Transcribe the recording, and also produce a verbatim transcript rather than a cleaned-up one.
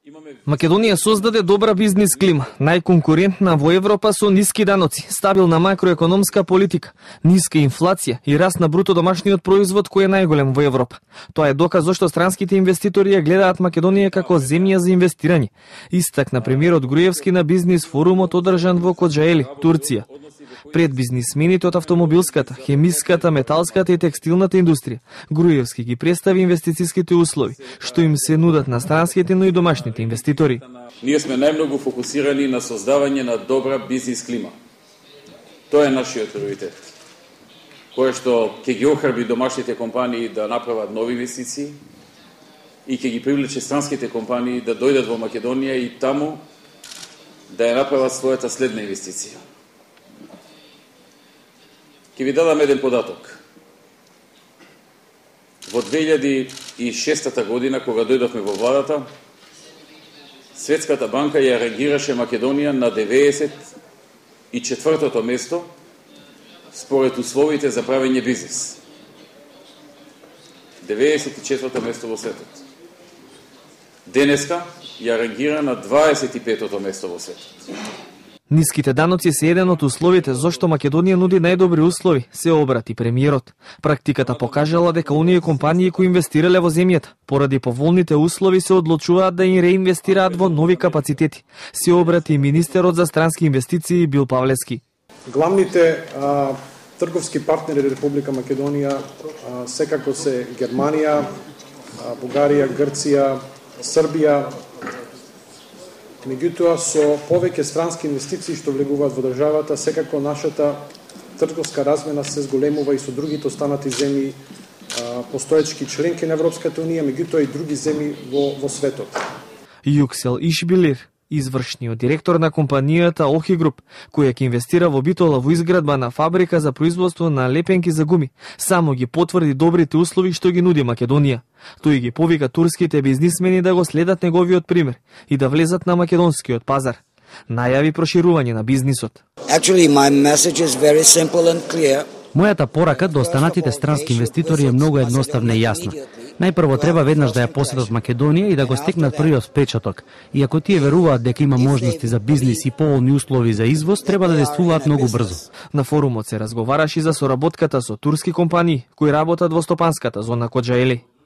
Македонија создаде добра бизнис клима, најконкурентна во Европа со ниски даноци, стабилна макроекономска политика, ниска инфлација и раст на бруто домашниот производ кој е најголем во Европа. Тоа е доказ зашто странските инвеститори ја гледаат Македонија како земја за инвестирање. Истакна премиерот Груевски на бизнис форумот одржан во Коджаели, Турција. Пред бизнисмените од автомобилската, хемиската, металската и текстилната индустрија, Груевски ги представи инвестициските услови, што им се нудат на странските, но и домашните инвеститори. Ние сме најмногу фокусирани на создавање на добра бизнис клима. Тоа е нашиот приоритет, кој што ќе ги охрабри домашните компании да направат нови инвестиции и ќе ги привлече странските компании да дојдат во Македонија и таму да ја направат својата следна инвестиција. Ќе ви дадам еден податок. Во две илјади и шеста година, кога дојдовме во владата, Светската банка ја рангираше Македонија на деветдесет и четвртото место според условите за правење бизнис. деветдесет и четврто место во светот. Денеска ја рангира на дваесет и петото место во светот. Ниските даноци се еден од условите зашто Македонија нуди најдобри услови, се обрати премиерот. Практиката покажала дека оние компании кои инвестирале во земјата, поради поволните услови се одлучуваат да им реинвестираат во нови капацитети. Се обрати и министерот за странски инвестиции Бил Павлевски. Главните а, трговски партнери Република Македонија а, секако се Германија, а, Бугарија, Грција, Србија. Меѓутоа, со повеќе странски инвестиции што влегуваат во државата, секако нашата трговска размена се зголемува и со другите останати земји, постоечки членки на Европската унија, меѓутоа и други земји во, во светот. Јуксел Ишбилир, извршниот директор на компанијата Охи Груп, која ќе инвестира во Битола во изградба на фабрика за производство на лепенки за гуми, само ги потврди добрите услови што ги нуди Македонија. Тој ги повика турските бизнисмени да го следат неговиот пример и да влезат на македонскиот пазар. Најави проширување на бизнисот. Actually, my message is very simple and clear. Мојата порака до останатите странски инвеститори е многу едноставна и јасна. Најпрво треба веднаш да ја посетат Македонија и да го стекнат првиот впечаток. И ако тие веруваат дека има можности за бизнис и поволни услови за извоз, треба да действуваат многу брзо. На форумот се разговараше за соработката со турски компании кои работат во стопанската зона Коджаели.